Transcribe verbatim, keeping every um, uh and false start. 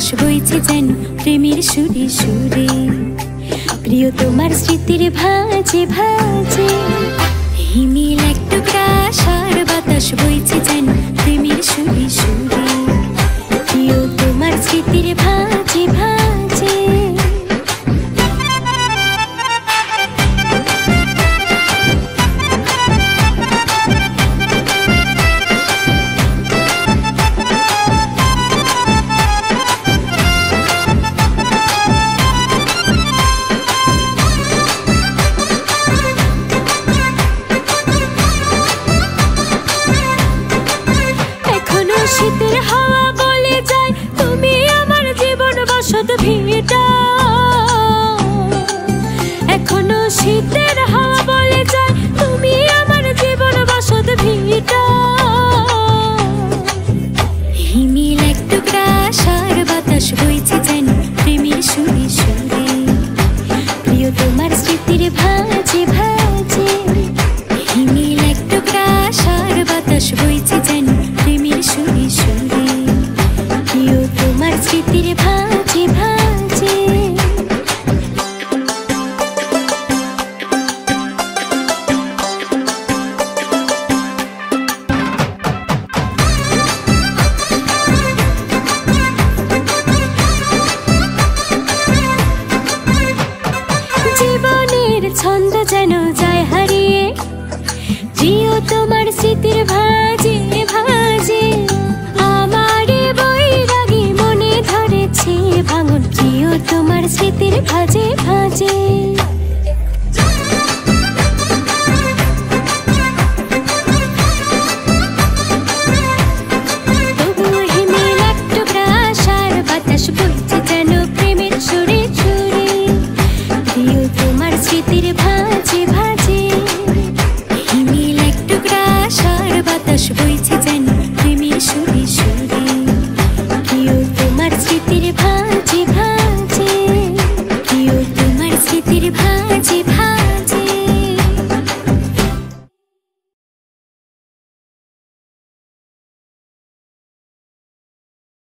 বাতাস বইছে যেন প্রেমের সুরে সুরে। প্রিয় তোমার স্মৃতির ভাজে ভাজে হিমেল এক টুকরা আশার বাতাস বইছে যেন প্রেমের সুরে সুরে। প্রিয় তোমার স্মৃতির ভাজে ভাজে। শীতের হাওয়া বলে যায় তুমি আমার জীবন বসত ভিটা। এখনো শীতের হাওয়া বলে যায় তুমি আমার জীবন বসত ভিটা। হিমেল এক টুকরা আশার বাতাস বইছে যেন প্রেমের সুরে সুরে। প্রিয় তোমার স্মৃতির ভাজে ভাজে হিমেল এক টুকরা আশার বাতাস বইছে যেন প্রেমের সুরে সুরে। প্রিয় তোমার স্মৃতির ভাজে ভাজে। জীবনের ছন্দ যেন যায় হারিয়ে প্রিয় তোমার স্মৃতির ভাজে ভাজে। আমার বৈরাগী মনে ধরেছে ভাঙন প্রিয় তোমার স্মৃতির ভাজে ভাজে।